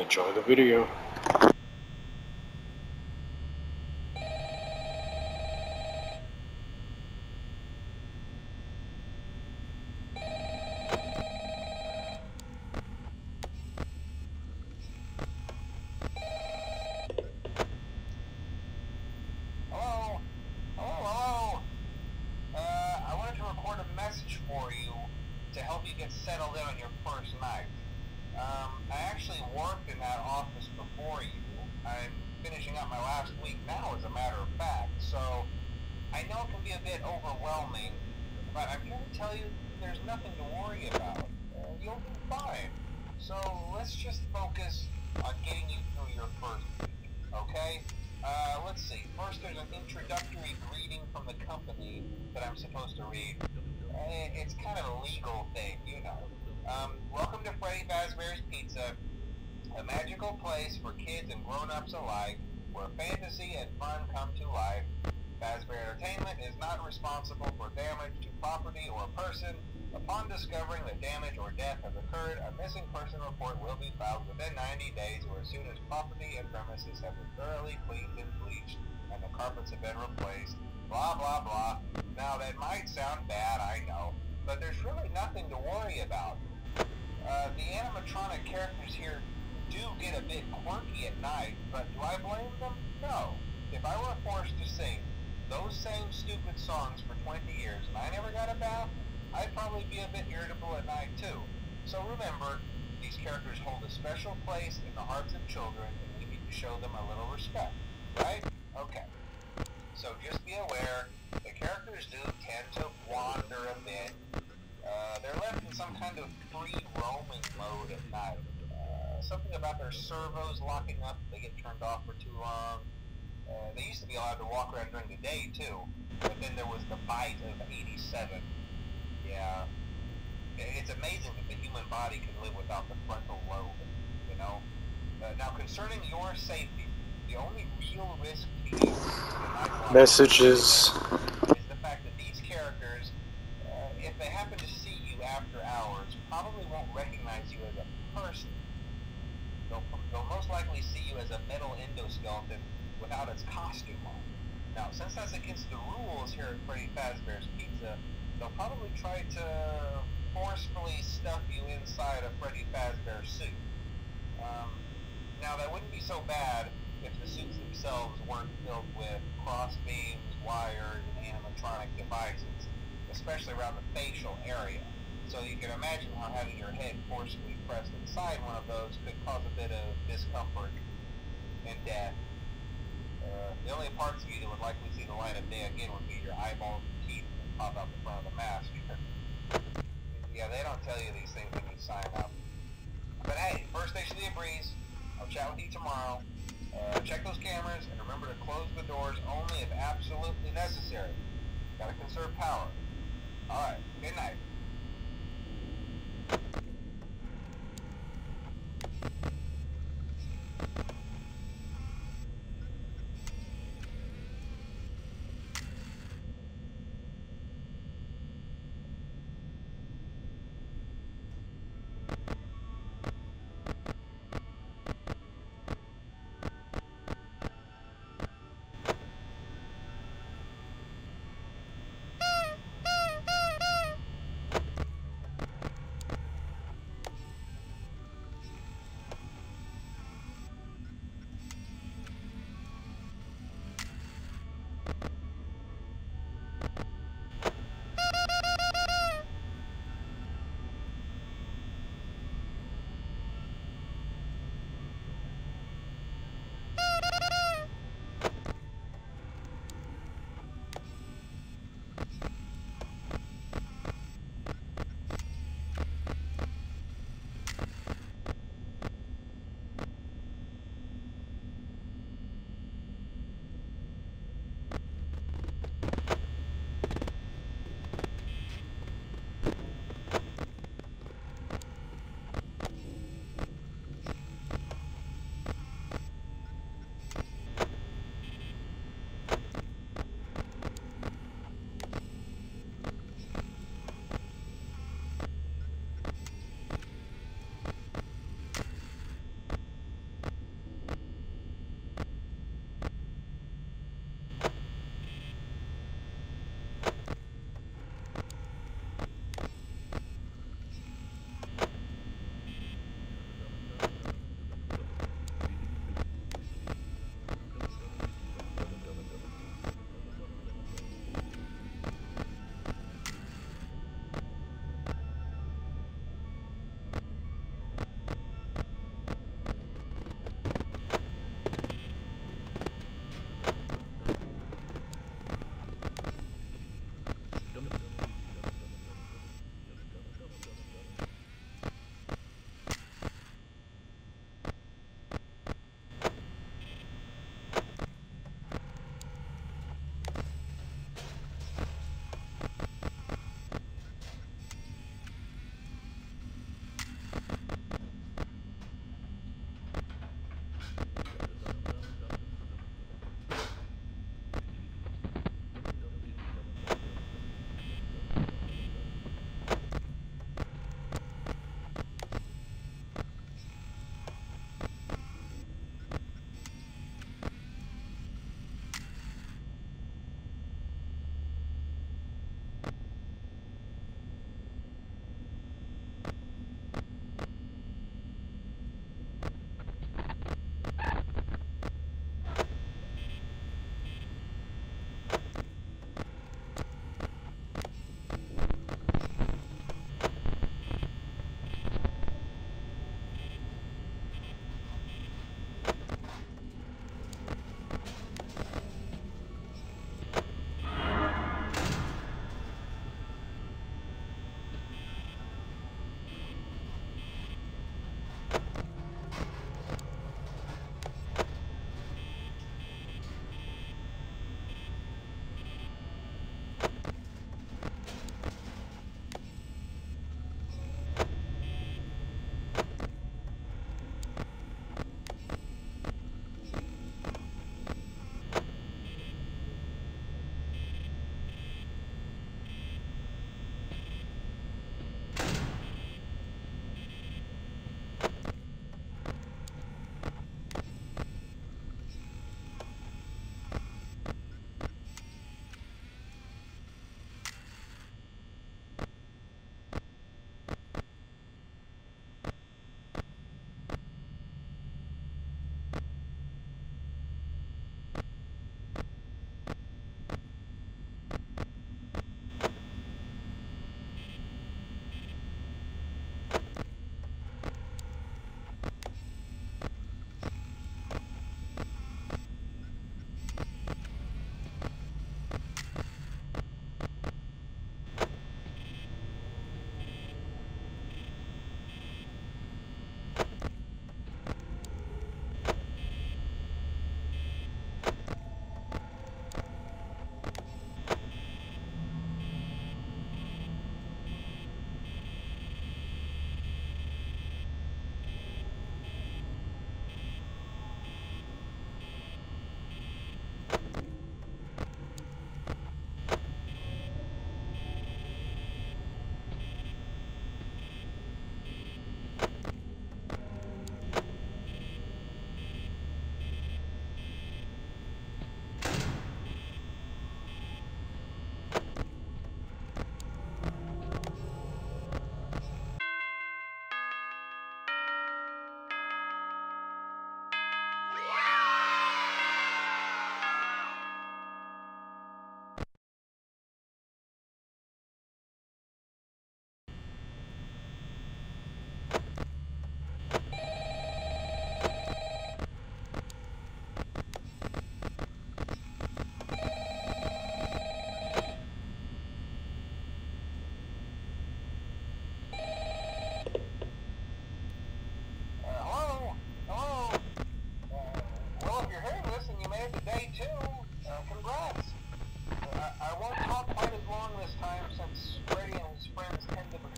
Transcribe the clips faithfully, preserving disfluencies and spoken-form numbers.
Enjoy the video. Hello? Hello, hello? Uh, I wanted to record a message for you to help you get settled in on your first night. Um, I actually worked in that office before you. I'm finishing up my last week now, as a matter of fact, so I know it can be a bit overwhelming, but I'm here to tell you there's nothing to worry about. Uh, you'll be fine. So let's just focus on getting you through your first week, okay? Uh, let's see. First, there's an introductory greeting from the company that I'm supposed to read. Uh, it's kind of a legal thing, you know. Um, welcome to Freddy Fazbear's Pizza, a magical place for kids and grown-ups alike, where fantasy and fun come to life. Fazbear Entertainment is not responsible for damage to property or person. Upon discovering that damage or death has occurred, a missing person report will be filed within ninety days or as soon as property and premises have been thoroughly cleaned and bleached and the carpets have been replaced. Blah, blah, blah. Now, that might sound bad, I know, but there's really nothing to worry about. Uh, the animatronic characters here do get a bit quirky at night, but do I blame them? No. If I were forced to sing those same stupid songs for twenty years and I never got a bath, I'd probably be a bit irritable at night too. So remember, these characters hold a special place in the hearts of children and we need to show them a little respect, right? Okay. So just be aware, the characters do tend to wander a bit. Uh, they're left in some kind of free roaming mode at night. Uh, something about their servos locking up if they get turned off for too long. Uh, they used to be allowed to walk around during the day too, but then there was the bite of eighty-seven. Yeah, it's amazing that the human body can live without the frontal lobe, you know? Uh, now concerning your safety, the only real risk to you Messages. is the fact that these characters, uh, if they happen to see you after hours, probably won't recognize you as a person. They'll, they'll most likely see you as a metal endoskeleton without its costume on. Now, since that's against the rules here at Freddy Fazbear's Pizza, they'll probably try to forcefully stuff you inside a Freddy Fazbear suit. Um, now, that wouldn't be so bad if the suits themselves weren't filled with cross beams, wires, and animatronic devices, especially around the facial area. So you can imagine how having your head forcibly pressed inside one of those could cause a bit of discomfort and death. Uh, the only parts of you that would likely see the light of day again would be your eyeballs and teeth that pop out the front of the mask. Yeah, they don't tell you these things when you sign up. But hey, First Station of the Breeze, I'll chat with you tomorrow. Uh, check those cameras and remember to close the doors only if absolutely necessary. Gotta conserve power. Alright, good night.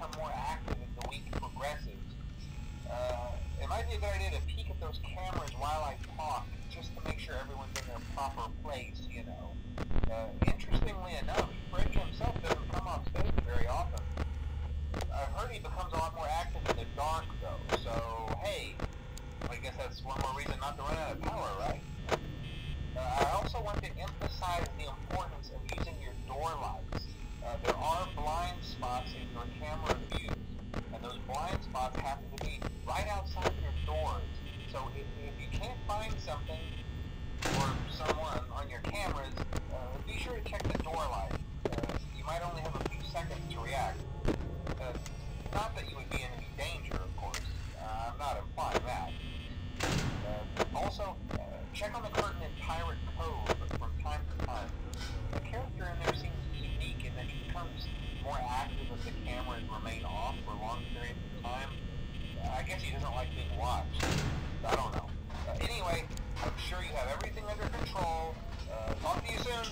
become more active as the week progresses. Uh, it might be a good idea to peek at those cameras while I talk, just to make sure everyone's in their proper place, you know. Uh, interestingly enough, Freddy himself doesn't come off stage very often. I've heard he becomes a lot more active in the dark, though, so hey, I guess that's one more reason not to run out of power, right? Uh, I also want to emphasize the importance of using your door lights. Uh, there are blind spots in your camera views, and those blind spots happen to be right outside your doors. So if, if you can't find something or someone on your cameras, uh, be sure to check the door light. Uh, you might only have a few seconds to react. Uh, not that you would be in any danger, of course. Uh, I'm not implying that. Uh, also, uh, check on the curtain in Pirate Cove from time to time. The character in there seems unique in that he becomes more active if the cameras remain off for long periods of time. Uh, I guess he doesn't like being watched. I don't know. Uh, anyway, I'm sure you have everything under control. Uh, talk to you soon.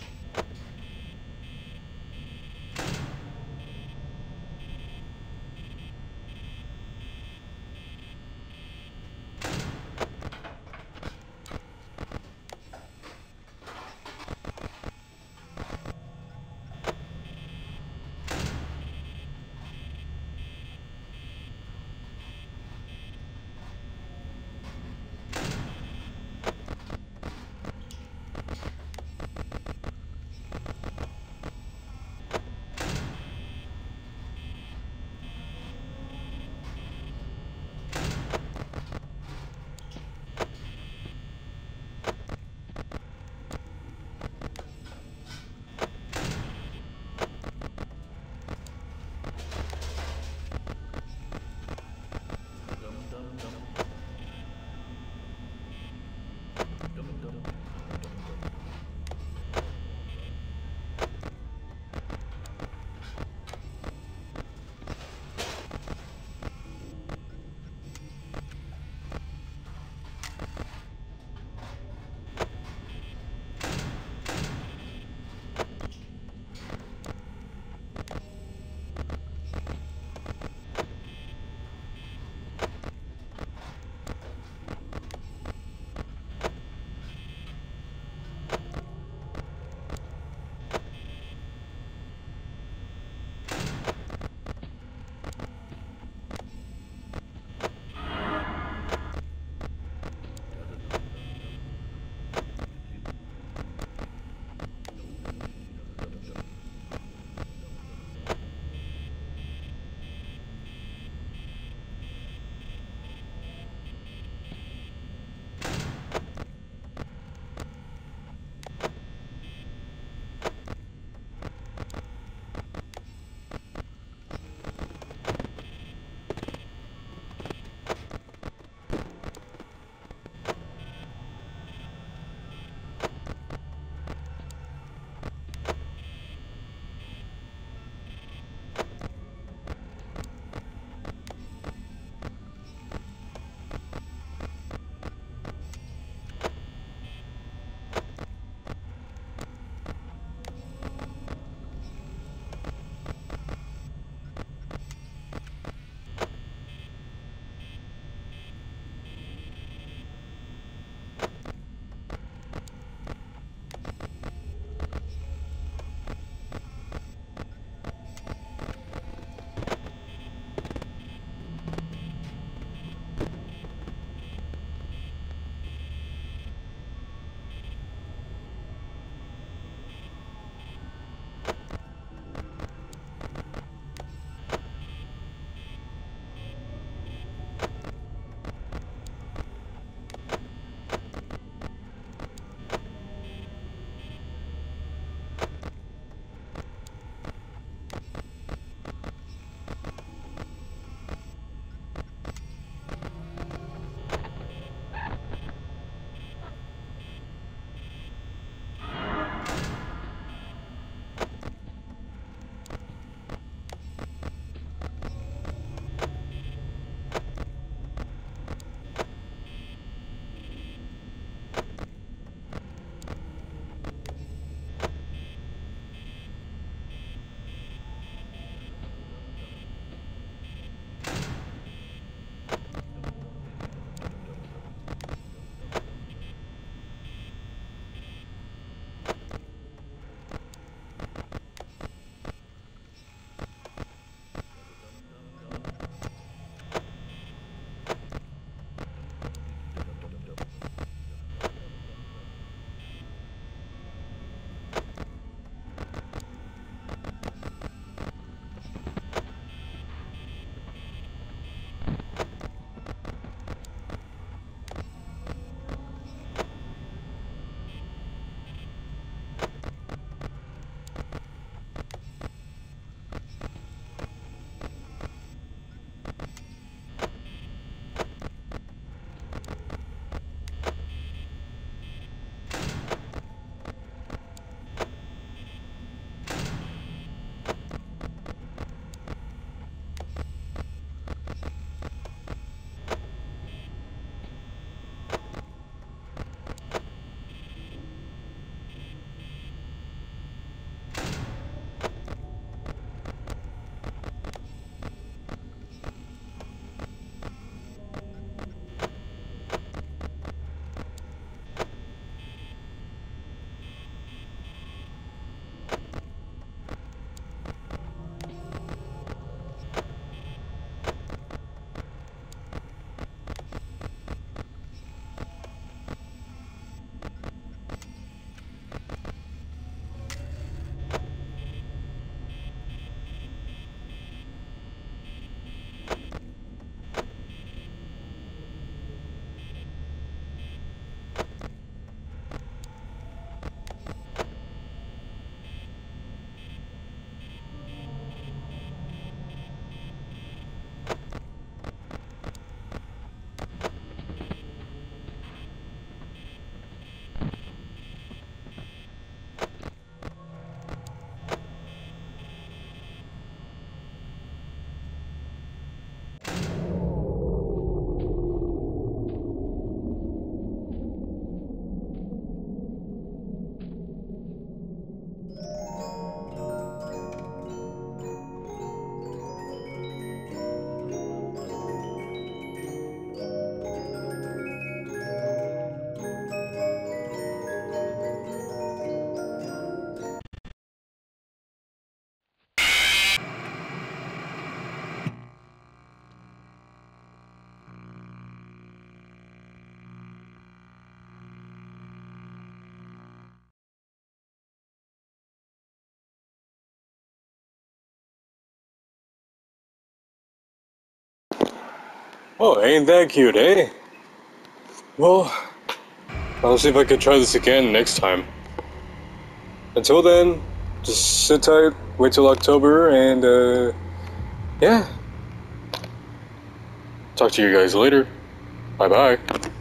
Oh, ain't that cute, eh? Well, I'll see if I can try this again next time. Until then, just sit tight, wait till October, and uh, yeah. Talk to you guys later. Bye bye.